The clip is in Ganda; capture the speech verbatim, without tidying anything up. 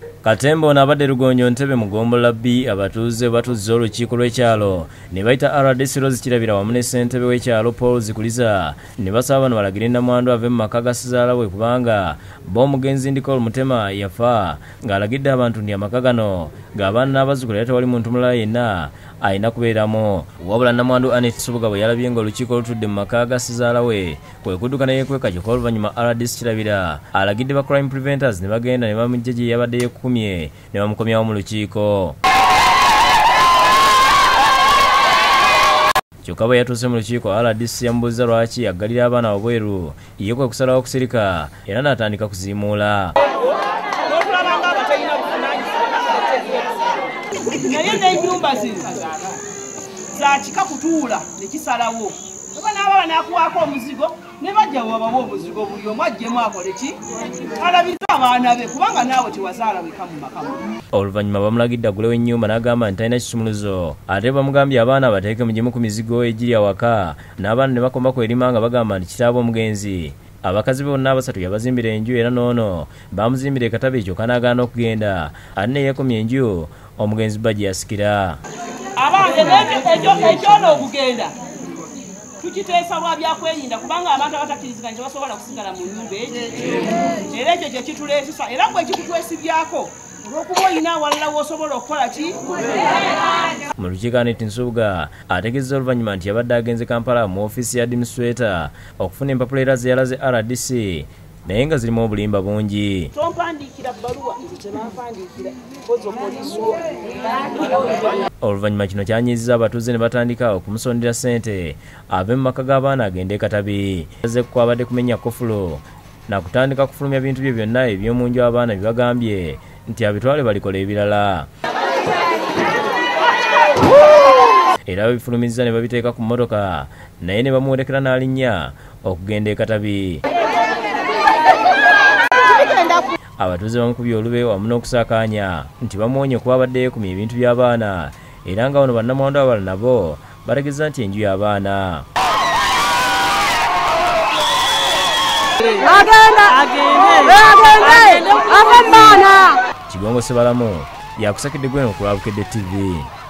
Katembo n'abadde Lugonyo Ntebe mu Gombola B abatuuze batuzze olukiiko lw'ekyalo ne bayita R D C Rose Kirabira wamu ne ssentebe w'ekyalo Paul Zikuliza ne basaba bano balagire Namwandu ave mu maka ga ssezaala we kubanga bo omugenzi Nicole Mutema yafa ng'alagidde abantu nti amaka gano g'abaana n'abazzukulu era tewali muntu mulala yenna ayina kubeeramu. Wabula Namwandu Anet Subuga bwe yalabye ng'olukiiko lutudde mu maka ga ssezaala we kwe kudduka ne yeekweka kyokka oluvannyuma R D C Kirabira alagidde ba crime preventers ne bagenda ne bamujja gye yabadde yeekukumye ne bamukomyawo mu lukiiko. Kyokka bwe yatuuse mu lukiiko R D C yamubuuza lwaki aggalira abaana wabweru ye kwe kusalawo okusirika era n'atandika kuziimuula. Naye n'ennyumba zino zaakika kutuula ne kisalawo oba n'aba banaakuwaako omuzigo ne bajja wabawa omuzigo buli omu ajjemu akole ki alabika abaana be kubanga naawe tewazaala weka mu maka. Oluvannyuma bamulagidde agulewo ennyumba n'agamba nti talina kisumuluzo ate bamugambye abaana abateeke mu gimu ku mizigo egiri awaka n'abaana ne bakoma kwerima nga bagamba nti kitaaba omugenzi. Abakazi bonna abasatu yabazimbira enju era noono bamuzimbira ekatabi ekyo kanaagaana okugenda ate ne yeekomya enju omugenzi bba gye yasikira. Abange ekyono okugenda tukiteesa lwa byakwerinda kubanga abantu abatakkiriziganya tebasobola kusigala mu nnyumba egyo era ekyo kye kituleetesa era gwe kikutwesibyako olw'okuba olina awalala w'osobola okukola ki. Mu lukiiko Anet Nsubuga ategeezezza oluvannyuma nti yabadde agenze Kampala mu ofiisi ya administrator okufuna empapula era ze yalaze R D C naye nga zirimu obulimba bungi. Tompandiikira bbaluwa nti tebampandiikira kozo poliisi. Oluvannyuma kino kyanyiizizza abatuuze ne batandika okumusondera ssente ave mu maka g'abaana agende e Katabi. Aze kwabadde kumenya kofulo nakutandika kufulumya bintu bye byonna eby'omu nju abaana bye bagambye nti abitwale balikola ebirala. Era babifulumizza ne babiteeka ku mmotoka naye ne bamuwerekera n'alinnya okugenda e Katabi. Abatuuze bamukubye olube wamu n'okusaakaanya nti bamuwonye kuba abadde yeekumya ebintu by'abaana era nga wano bannamwandu abalala nabo bategeeza nti enju y'abaana. Kigongo Sebalamu yakusakidde Gwen ku Lwabukedde T V.